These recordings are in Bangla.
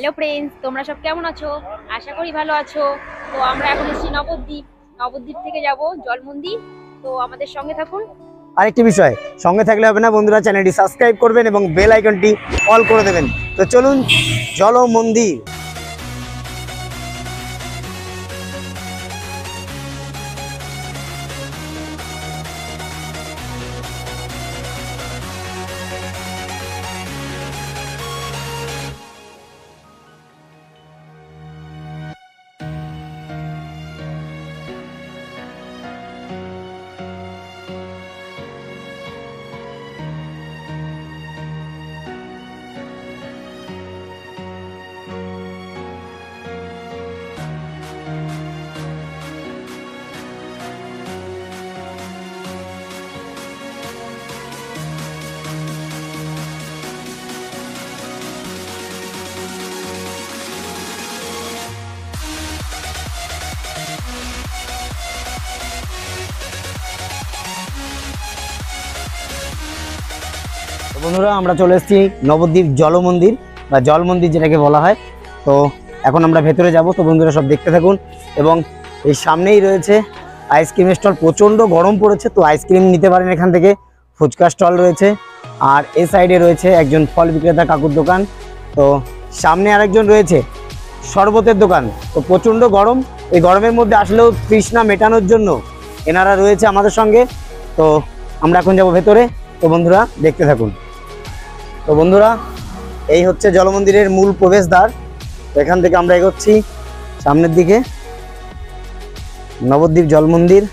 হ্যালো ফ্রেন্ডস, তোমরা সব কেমন আছো? আশা করি ভালো আছো। তো আমরা এখন এসেছি নবদ্বীপ। নবদ্বীপ থেকে যাব জল মন্দির। তো আমাদের সঙ্গে থাকুন। আরেকটি বিষয়, সঙ্গে থাকলে হবে না বন্ধুরা, চ্যানেলটি সাবস্ক্রাইব করবেন এবং বেল আইকনটি অল করে দেবেন। তো চলুন, জল মন্দির। বন্ধুরা, আমরা চলে এসেছি নবদ্বীপ জল মন্দির বা জল মন্দির যেটাকে বলা হয়। তো এখন আমরা ভেতরে যাব। তো বন্ধুরা সব দেখতে থাকুন। এবং এই সামনেই রয়েছে আইসক্রিমের স্টল। প্রচণ্ড গরম পড়েছে, তো আইসক্রিম নিতে পারেন এখান থেকে। ফুচকা স্টল রয়েছে, আর এই সাইডে রয়েছে একজন ফল বিক্রেতা কাকুর দোকান। তো সামনে আরেকজন রয়েছে শরবতের দোকান। তো প্রচণ্ড গরম, এই গরমের মধ্যে আসলেও তৃষ্ণা মেটানোর জন্য এনারা রয়েছে আমাদের সঙ্গে। তো আমরা এখন যাব ভেতরে। তো বন্ধুরা দেখতে থাকুন। তো বন্ধুরা, এই হচ্ছে জল মন্দিরের মূল প্রবেশদ্বার। এখান থেকে আমরা এগোচ্ছি সামনের দিকে। নবদ্বীপ জল মন্দির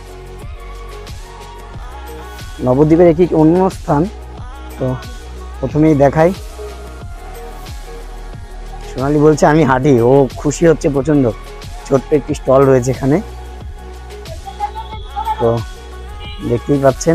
নবদ্বীপের একটি অন্য স্থান। তো প্রথমেই দেখাই, সোনালি বলছে আমি হাঁটি, ও খুশি হচ্ছে প্রচণ্ড। ছোট্ট একটি স্টল রয়েছে এখানে। তো দেখতেই পাচ্ছেন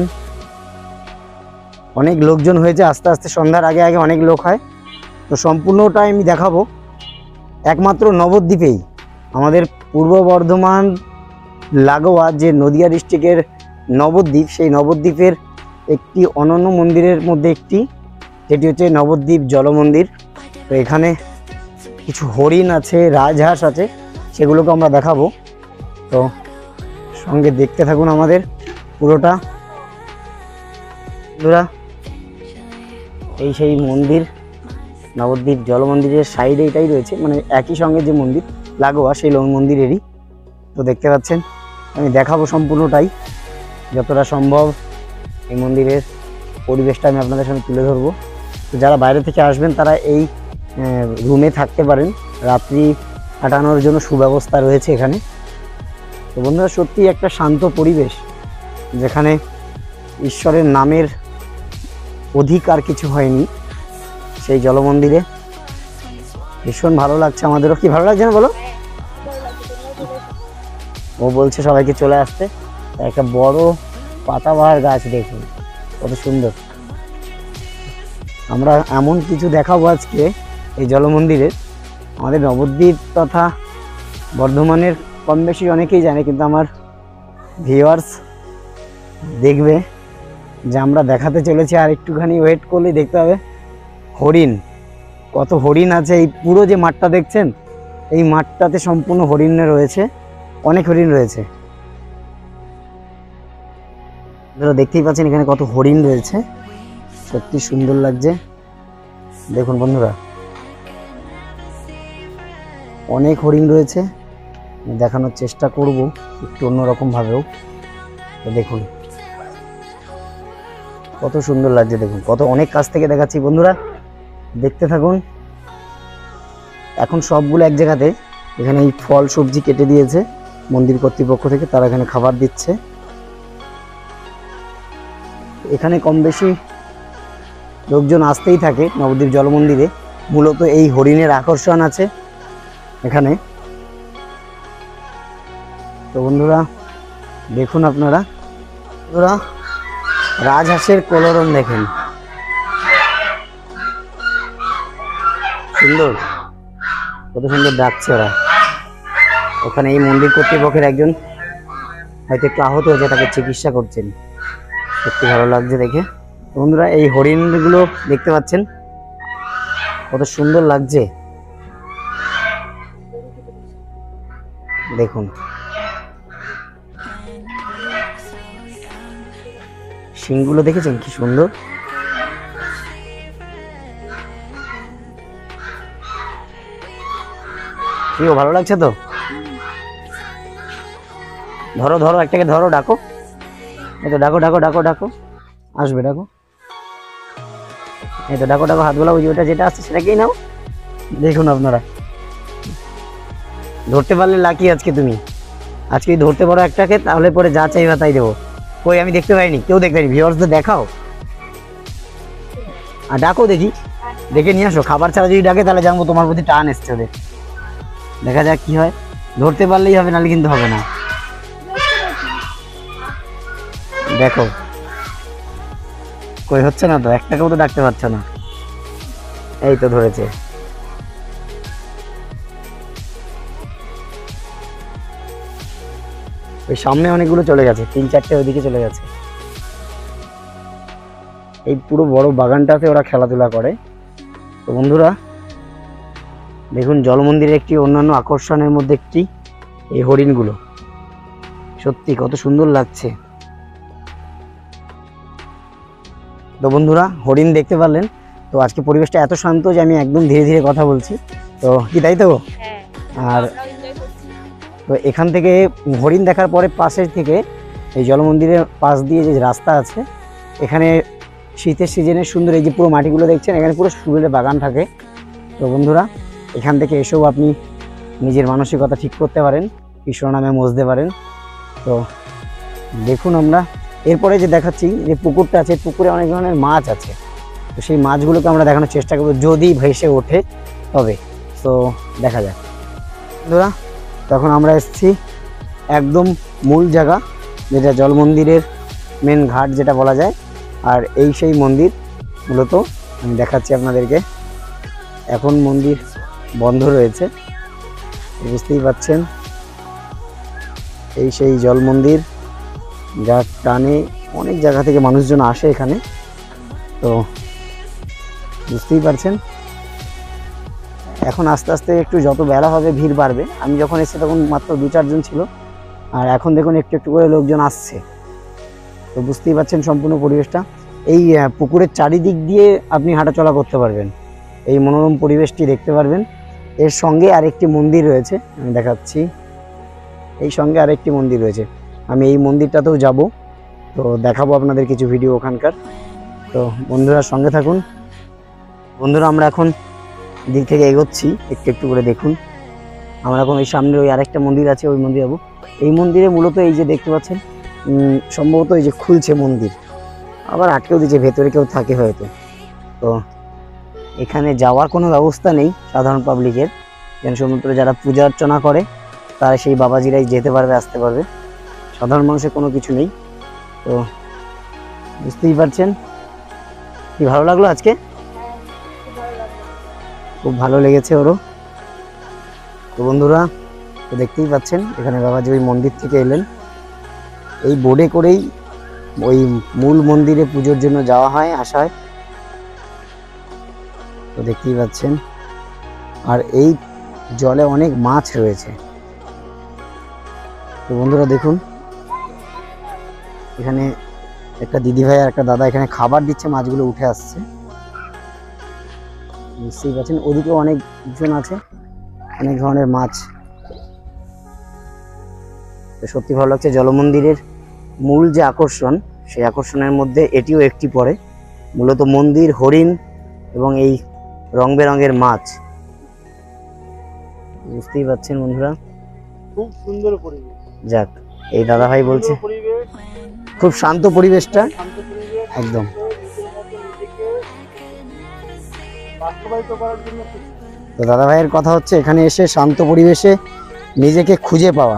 অনেক লোকজন হয়েছে। আস্তে আস্তে সন্ধ্যার আগে আগে অনেক লোক হয়। তো সম্পূর্ণটা আমি দেখাবো একমাত্র নবদ্বীপেই। আমাদের পূর্ব বর্ধমান লাগোয়া যে নদিয়া ডিস্ট্রিক্টের নবদ্বীপ, সেই নবদ্বীপের একটি অনন্য মন্দিরের মধ্যে একটি, যেটি হচ্ছে নবদ্বীপ জল মন্দির। তো এখানে কিছু হরিণ আছে, রাজহাঁস আছে, সেগুলোকে আমরা দেখাবো। তো সঙ্গে দেখতে থাকুন আমাদের পুরোটা। বন্ধুরা, এই সেই মন্দির, নবদ্বীপ জল মন্দিরের সাইডে এটাই রয়েছে, মানে একই সঙ্গে যে মন্দির লাগোয়া সেই মন্দিরেরই। তো দেখতে পাচ্ছেন, আমি দেখাবো সম্পূর্ণটাই যতটা সম্ভব। এই মন্দিরের পরিবেশটা আমি আপনাদের সামনে তুলে ধরবো। তো যারা বাইরে থেকে আসবেন তারা এই রুমে থাকতে পারেন, রাত্রি কাটানোর জন্য সুব্যবস্থা রয়েছে এখানে। তো বন্ধুরা, সত্যি একটা শান্ত পরিবেশ, যেখানে ঈশ্বরের নামের অধিক আর কিছু হয়নি সেই জল মন্দিরে। ভীষণ ভালো লাগছে আমাদেরও। কি ভালো লাগছে না বলো? ও বলছে সবাইকে চলে আসতে। একটা বড় পাতাবাহার গাছ দেখুন, কত সুন্দর। আমরা এমন কিছু দেখাবো আজকে এই জল মন্দিরে। আমাদের নবদ্বীপ তথা বর্ধমানের কম বেশি অনেকেই জানে, কিন্তু আমার ভিউয়ার্স দেখবে যে আমরা দেখাতে চলেছি, আর একটুখানি ওয়েট করলেই দেখতে হবে হরিণ। কত হরিণ আছে! এই পুরো যে মাঠটা দেখছেন, এই মাঠটাতে সম্পূর্ণ হরিণে রয়েছে, অনেক হরিণ রয়েছে। আপনারা দেখতেই পাচ্ছেন এখানে কত হরিণ রয়েছে, সত্যি সুন্দর লাগছে। দেখুন বন্ধুরা, অনেক হরিণ রয়েছে। দেখানোর চেষ্টা করব একটু অন্যরকম ভাবেও। তো দেখুন কত সুন্দর লাগছে, দেখুন কত অনেক কাছ থেকে দেখাচ্ছি। বন্ধুরা দেখতে থাকুন। এখন সবগুলো এক জায়গাতে, এখানে এই ফল সবজি কেটে দিয়েছে মন্দির কর্তৃপক্ষ থেকে, তারা এখানে খাবার দিচ্ছে। এখানে কম বেশি লোকজন আসতেই থাকে নবদ্বীপ জল মন্দিরে। মূলত এই হরিণের আকর্ষণ আছে এখানে। তো বন্ধুরা দেখুন, আপনারা বন্ধুরা রাজহাঁসের কলরব দেখেন, সুন্দর, কত সুন্দর ডাকছে ওরা। ওখানে এই মন্দির কর্তৃপক্ষের একজন হয়তো একটু আহত হয়েছে, তাকে চিকিৎসা করছেন। সত্যি ভালো লাগছে দেখে। বন্ধুরা, এই হরিণগুলো দেখতে পাচ্ছেন কত সুন্দর লাগছে। দেখুন শিংগুলো দেখেছেন কি সুন্দর। কি ভালো লাগছে তো? ধরো ধরো একটাকে ধরো, ডাকো, এই তো ডাকো ডাকো ডাকো ডাকো, আসবে ডাকো, এই তো ডাকো ডাকো, হাত বোলাও, ওটা যেটা আসছে সেটাকেই নাও। দেখুন আপনারা ধরতে পারলে লাকি আজকে তুমি, আজকে ধরতে পারো একটাকে, তাহলে পরে যা চাইবা তাই দেবো। কই আমি দেখতে পাইনি, কেউ দেখতে পাইনি, ভিউয়ার্সদের দেখাও আর ডাকো, দেখি দেখে নিয়ে আসো। খাবার ছাড়া যদি ডাকে তাহলে জানবো তোমার প্রতি টান এসছে ওদের। দেখা যাক কি হয়, ধরতে পারলেই হবে, নাহলে কিন্তু হবে না। দেখো কই হচ্ছে না তো, একটাকেও তো ডাকতে পারছো না। এই তো ধরেছে। ওই সামনে অনেকগুলো চলে গেছে, 3-4টে ওইদিকে চলে গেছে। এই পুরো বড় বাগানটাতে ওরা খেলাধুলা করে। তো বন্ধুরা দেখুন জল মন্দিরের একটি অন্যান্য আকর্ষণের মধ্যে একটি এই হরিণগুলো, সত্যি কত সুন্দর লাগছে। তো বন্ধুরা হরিণ দেখতে পারলেন। তো আজকে পরিবেশটা এত শান্ত যে আমি একদম ধীরে ধীরে কথা বলছি, তো কি তাই তো? আর তো এখান থেকে হরিণ দেখার পরে পাশের থেকে এই জল মন্দিরের পাশ দিয়ে যে রাস্তা আছে, এখানে শীতের সিজনে সুন্দর এই যে পুরো মাটিগুলো দেখছেন, এখানে পুরো ফুলের বাগান থাকে। তো বন্ধুরা এখান থেকে এসেও আপনি নিজের মানসিকতা ঠিক করতে পারেন, কৃষ্ণ নামে মজতে পারেন। তো দেখুন আমরা এরপরে যে দেখাচ্ছি যে পুকুরটা আছে, পুকুরে অনেক ধরনের মাছ আছে। তো সেই মাছগুলোকে আমরা দেখানোর চেষ্টা করবো, যদি ভেসে ওঠে তবে। তো দেখা যাক বন্ধুরা। তখন আমরা এসেছি একদম মূল জায়গা, যেটা জল মন্দিরের মেন ঘাট যেটা বলা যায়। আর এই সেই মন্দির মূলত আমি দেখাচ্ছি আপনাদেরকে। এখন মন্দির বন্ধ রয়েছে, বুঝতেই পাচ্ছেন। এই সেই জল মন্দির, যার টানে অনেক জায়গা থেকে মানুষজন আসে এখানে। তো বুঝতেই পারছেন এখন আস্তে আস্তে একটু যত বেলা হবে ভিড় বাড়বে। আমি যখন এসেছি তখন মাত্র 2-4 জন ছিল, আর এখন দেখুন একটু একটু করে লোকজন আসছে। তো বুঝতেই পারছেন সম্পূর্ণ পরিবেশটা। এই পুকুরের চারিদিক দিয়ে আপনি হাঁটাচলা করতে পারবেন, এই মনোরম পরিবেশটি দেখতে পারবেন। এর সঙ্গে আরেকটি মন্দির রয়েছে, আমি দেখাচ্ছি। এই সঙ্গে আরেকটি মন্দির রয়েছে, আমি এই মন্দিরটাতেও যাব, তো দেখাবো আপনাদের কিছু ভিডিও ওখানকার। তো বন্ধুরা সঙ্গে থাকুন। বন্ধুরা আমরা এখন দিক থেকে এগোচ্ছি একটু একটু করে, দেখুন আমরা এখন ওই সামনে ওই আরেকটা মন্দির আছে, ওই মন্দির যাবো। এই মন্দিরে মূলত এই যে দেখতে পাচ্ছেন সম্ভবত এই যে খুলছে মন্দির, আবার আটকেও দিচ্ছে, ভেতরে কেউ থাকে হয়তো। তো এখানে যাওয়ার কোনো ব্যবস্থা নেই সাধারণ পাবলিকের, যেন সমুদ্র যারা পূজা অর্চনা করে তারা সেই বাবাজিরাই যেতে পারবে, আসতে পারবে, সাধারণ মানুষের কোনো কিছু নেই। তো বুঝতেই পারছেন কি ভালো লাগলো আজকে, খুব ভালো লেগেছে ওরও। তো বন্ধুরা তো দেখতেই পাচ্ছেন এখানে বাবাজি ওই মন্দির থেকে এলেন, এই বোটে করেই ওই মূল মন্দিরে পুজোর জন্য যাওয়া হয়, আসা হয়। তো দেখতেই পাচ্ছেন, আর এই জলে অনেক মাছ রয়েছে। তো বন্ধুরা দেখুন এখানে একটা দিদিভাই আর একটা দাদা এখানে খাবার দিচ্ছে, মাছগুলো উঠে আসছে, বুঝতেই পারছেন। ওদিকেও অনেকজন আছে, অনেক ধরনের মাছ। তো সত্যি ভালো লাগছে। জলমন্দিরের মূল যে আকর্ষণ, সেই আকর্ষণের মধ্যে এটিও একটি পড়ে, মূলত মন্দির, হরিণ এবং এই রং বেরঙের মাছ। বুঝতেই পারছেন বন্ধুরা, খুব সুন্দর পরিবেশ। যাক এই দাদা ভাই বলছে খুব শান্ত পরিবেশটা, একদম তো দাদা ভাইয়ের কথা হচ্ছে এখানে এসে শান্ত পরিবেশে নিজেকে খুঁজে পাওয়া।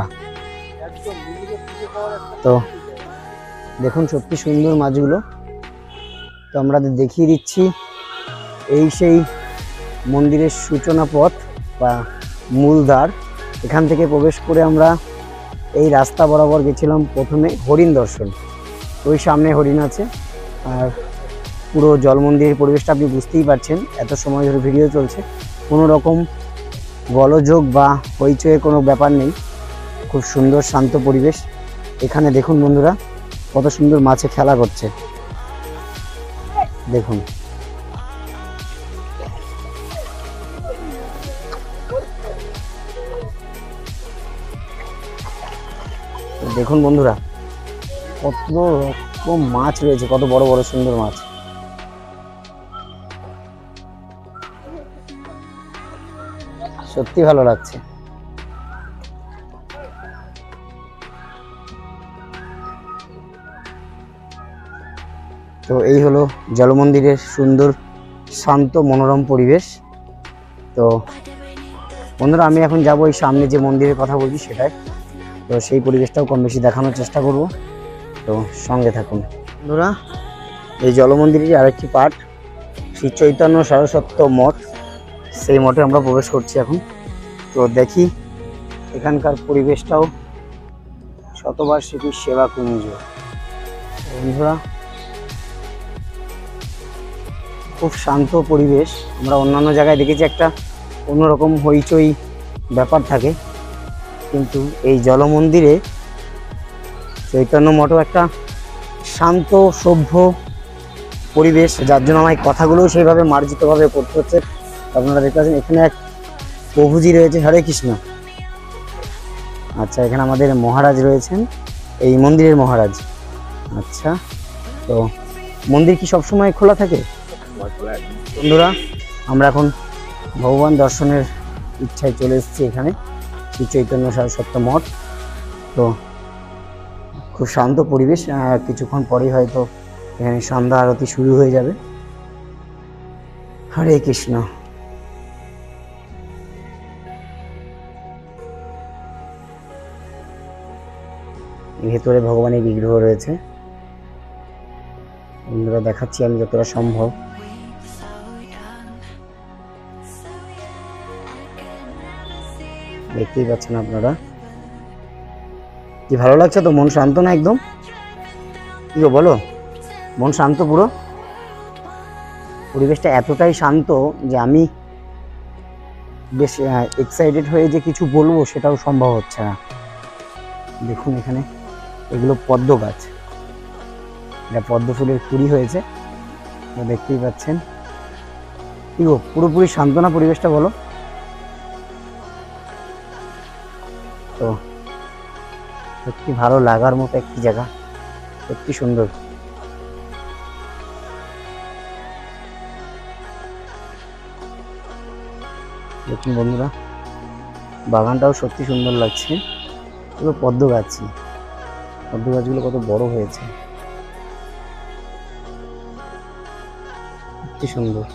তো দেখুন সত্যি সুন্দর মাছগুলো। তো আমরা দেখিয়ে দিচ্ছি এই সেই মন্দিরের সূচনা পথ বা মূল দ্বার। এখান থেকে প্রবেশ করে আমরা এই রাস্তা বরাবর গেছিলাম প্রথমে হরিণ দর্শন। ওই সামনে হরিণ আছে, আর পুরো জল মন্দিরের পরিবেশটা আপনি বুঝতেই পারছেন। এত সময় ধরে ভিডিও চলছে, কোনো রকম গোলযোগ বা হইচয়ে কোনো ব্যাপার নেই, খুব সুন্দর শান্ত পরিবেশ। এখানে দেখুন বন্ধুরা কত সুন্দর মাছে খেলা করছে, দেখুন। দেখুন বন্ধুরা কত রকম মাছ রয়েছে, কত বড় বড় সুন্দর মাছ। সত্যি ভালো লাগছে। তো এই হলো জলমন্দিরের সুন্দর শান্ত মনোরম পরিবেশ। তো বন্ধুরা আমি এখন যাব এই সামনে যে মন্দিরের কথা বলছি সেটাই, তো সেই পরিবেশটাও কম বেশি দেখানোর চেষ্টা করব, তো সঙ্গে থাকুন বন্ধুরা। এই জলমন্দিরের আরেকটি পার্ট শ্রী চৈতন্য সারস্বত মঠ, সেই মঠে আমরা প্রবেশ করছি এখন। তো দেখি এখানকার পরিবেশটাও, শতবার্ষিকী সেবা কুঞ্জ। বন্ধুরা খুব শান্ত পরিবেশ। আমরা অন্যান্য জায়গায় দেখেছি একটা অন্যরকম হইচই ব্যাপার থাকে, কিন্তু এই জলমন্দিরে চৈতন্য মঠও একটা শান্ত সভ্য পরিবেশ, যার জন্য আমার কথাগুলোও সেইভাবে মার্জিতভাবে করতে হচ্ছে। আপনারা দেখতে পাচ্ছেন এখানে এক প্রভুজি রয়েছে, হরে কৃষ্ণ। আচ্ছা, এখানে আমাদের মহারাজ রয়েছেন, এই মন্দিরের মহারাজ। আচ্ছা, তো মন্দির কি সবসময় খোলা থাকে? বন্ধুরা আমরা এখন ভগবান দর্শনের ইচ্ছায় চলে এসেছি এখানে শ্রী চৈতন্য সারস্বত মঠ। তো খুব শান্ত পরিবেশ, কিছুক্ষণ পরেই হয়তো এখানে সন্ধ্যা আরতি শুরু হয়ে যাবে। হরে কৃষ্ণ। ভেতরে ভগবানের বিগ্রহ রয়েছে, বন্ধুরা দেখাচ্ছি আমি যতটা সম্ভব। দেখতেই পাচ্ছেন আপনারা, কি ভালো লাগছে। তো মন শান্ত না একদম? কি গো বলো, মন শান্ত পুরো? পরিবেশটা এতটাই শান্ত যে আমি বেশ এক্সাইটেড হয়ে যে কিছু বলবো সেটাও সম্ভব হচ্ছে না। দেখুন এখানে এগুলো পদ্ম গাছ, এটা পদ্ম ফুলের কুড়ি হয়েছে, দেখতেই পাচ্ছেন। কি গো পুরোপুরি শান্ত না পরিবেশটা বলো? তো সত্যি ভালো লাগার মতো একটি জায়গা, সত্যি সুন্দর। দেখুন বন্ধুরা বাগানটাও সত্যি সুন্দর লাগছে। পুরো পদ্ম গাছই, পদ্ম গাছগুলো কত বড় হয়েছে, সত্যি সুন্দর।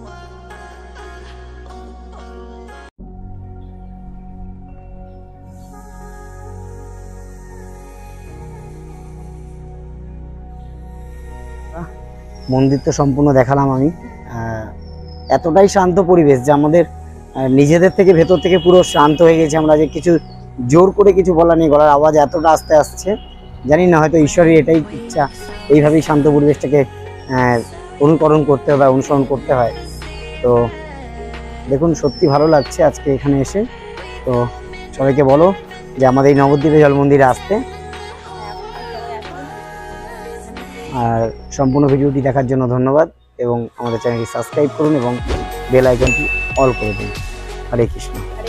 মন্দির তো সম্পূর্ণ দেখালাম আমি। এতটাই শান্ত পরিবেশ যে আমাদের নিজেদের থেকে ভেতর থেকে পুরো শান্ত হয়ে গেছে। আমরা যে কিছু জোর করে কিছু বলা নেই, গলার আওয়াজ এতটা আস্তে আসছে জানি না, হয়তো ঈশ্বরের এটাই ইচ্ছা, এইভাবেই শান্ত পরিবেশটাকে অনুকরণ করতে হয় বা অনুসরণ করতে হয়। তো দেখুন সত্যি ভালো লাগছে আজকে এখানে এসে। তো সবাইকে বলো যে আমাদের এই নবদ্বীপে জল মন্দিরে আসতে। আর সম্পূর্ণ ভিডিওটি দেখার জন্য ধন্যবাদ, এবং আমাদের চ্যানেলটি সাবস্ক্রাইব করুন এবং বেল আইকনটি অল করে দিন। হরে কৃষ্ণ।